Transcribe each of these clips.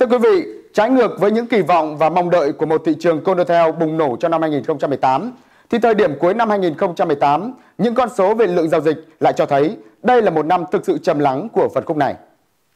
Thưa quý vị, trái ngược với những kỳ vọng và mong đợi của một thị trường Condotel bùng nổ trong năm 2018, thì thời điểm cuối năm 2018, những con số về lượng giao dịch lại cho thấy đây là một năm thực sự trầm lắng của phân khúc này.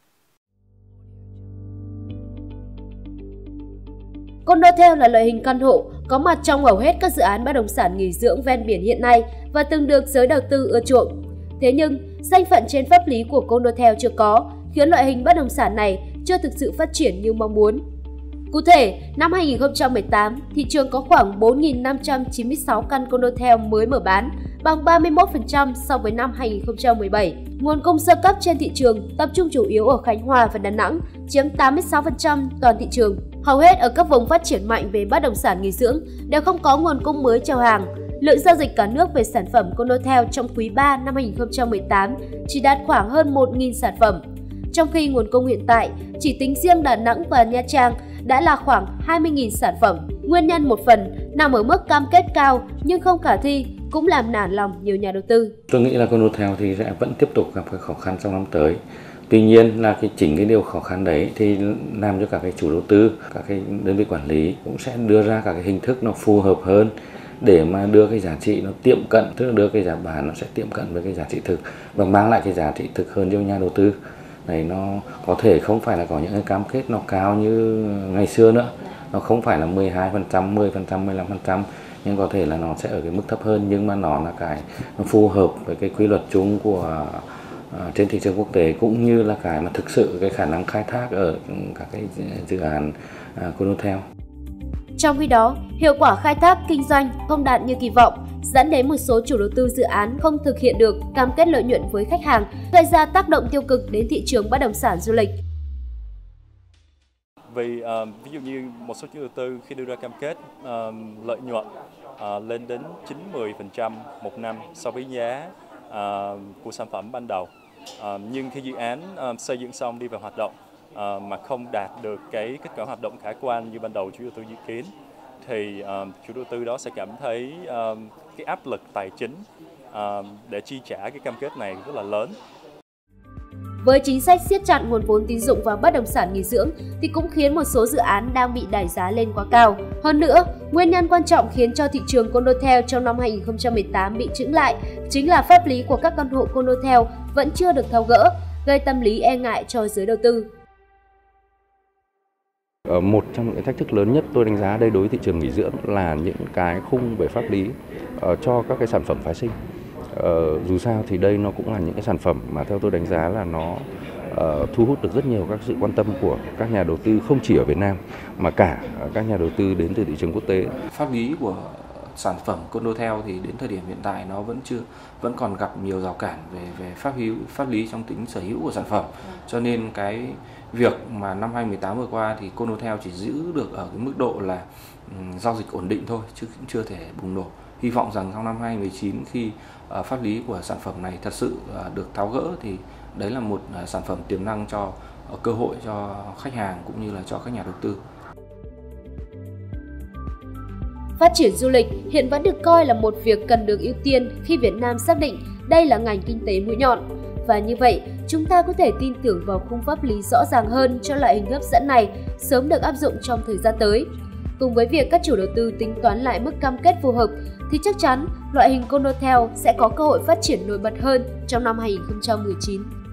Condotel là loại hình căn hộ có mặt trong hầu hết các dự án bất động sản nghỉ dưỡng ven biển hiện nay và từng được giới đầu tư ưa chuộng. Thế nhưng, danh phận trên pháp lý của Condotel chưa có, khiến loại hình bất động sản này chưa thực sự phát triển như mong muốn. Cụ thể, năm 2018, thị trường có khoảng 4.596 căn Condotel mới mở bán, bằng 31% so với năm 2017. Nguồn cung sơ cấp trên thị trường tập trung chủ yếu ở Khánh Hòa và Đà Nẵng, chiếm 86% toàn thị trường. Hầu hết ở các vùng phát triển mạnh về bất động sản nghỉ dưỡng đều không có nguồn cung mới chào hàng. Lượng giao dịch cả nước về sản phẩm Condotel trong quý 3 năm 2018 chỉ đạt khoảng hơn 1.000 sản phẩm. Trong khi nguồn cung hiện tại, chỉ tính riêng Đà Nẵng và Nha Trang đã là khoảng 20.000 sản phẩm. Nguyên nhân một phần nằm ở mức cam kết cao nhưng không khả thi, cũng làm nản lòng nhiều nhà đầu tư. Tôi nghĩ là Condotel thì sẽ vẫn tiếp tục gặp cái khó khăn trong năm tới. Tuy nhiên là chính cái điều khó khăn đấy thì làm cho các cái chủ đầu tư, các cái đơn vị quản lý cũng sẽ đưa ra các cái hình thức nó phù hợp hơn để mà đưa cái giá trị nó tiệm cận, tức là đưa cái giá bán nó sẽ tiệm cận với cái giá trị thực và mang lại cái giá trị thực hơn cho nhà đầu tư. Này nó có thể không phải là có những cái cam kết nó cao như ngày xưa nữa, nó không phải là 12%, 10%, 15%, nhưng có thể là nó sẽ ở cái mức thấp hơn, nhưng mà nó là nó phù hợp với cái quy luật chung của trên thị trường quốc tế, cũng như là cái mà thực sự cái khả năng khai thác ở các cái dự án Condotel. Trong khi đó, hiệu quả khai thác kinh doanh không đạt như kỳ vọng, dẫn đến một số chủ đầu tư dự án không thực hiện được cam kết lợi nhuận với khách hàng, gây ra tác động tiêu cực đến thị trường bất động sản du lịch. Vì ví dụ như một số chủ đầu tư khi đưa ra cam kết lợi nhuận lên đến 9-10% một năm so với giá của sản phẩm ban đầu, nhưng khi dự án xây dựng xong đi vào hoạt động mà không đạt được cái kết quả hoạt động khả quan như ban đầu chủ đầu tư dự kiến, thì chủ đầu tư đó sẽ cảm thấy cái áp lực tài chính để chi trả cái cam kết này rất là lớn. Với chính sách siết chặt nguồn vốn tín dụng vào bất động sản nghỉ dưỡng thì cũng khiến một số dự án đang bị đẩy giá lên quá cao. Hơn nữa, nguyên nhân quan trọng khiến cho thị trường Condotel trong năm 2018 bị chững lại chính là pháp lý của các căn hộ Condotel vẫn chưa được tháo gỡ, gây tâm lý e ngại cho giới đầu tư. Một trong những thách thức lớn nhất tôi đánh giá đây đối với thị trường nghỉ dưỡng là những cái khung về pháp lý cho các cái sản phẩm phái sinh. Dù sao thì đây nó cũng là những cái sản phẩm mà theo tôi đánh giá là nó thu hút được rất nhiều các sự quan tâm của các nhà đầu tư, không chỉ ở Việt Nam mà cả các nhà đầu tư đến từ thị trường quốc tế. Pháp lý của sản phẩm Condotel thì đến thời điểm hiện tại nó vẫn còn gặp nhiều rào cản về pháp lý trong tính sở hữu của sản phẩm. Cho nên cái việc mà năm 2018 vừa qua thì Condotel chỉ giữ được ở cái mức độ là giao dịch ổn định thôi, chứ cũng chưa thể bùng nổ. Hy vọng rằng trong năm 2019 khi pháp lý của sản phẩm này thật sự được tháo gỡ thì đấy là một sản phẩm tiềm năng cho cơ hội cho khách hàng cũng như là cho các nhà đầu tư. Phát triển du lịch hiện vẫn được coi là một việc cần được ưu tiên khi Việt Nam xác định đây là ngành kinh tế mũi nhọn. Và như vậy, chúng ta có thể tin tưởng vào khung pháp lý rõ ràng hơn cho loại hình hấp dẫn này sớm được áp dụng trong thời gian tới. Cùng với việc các chủ đầu tư tính toán lại mức cam kết phù hợp, thì chắc chắn loại hình Condotel sẽ có cơ hội phát triển nổi bật hơn trong năm 2019.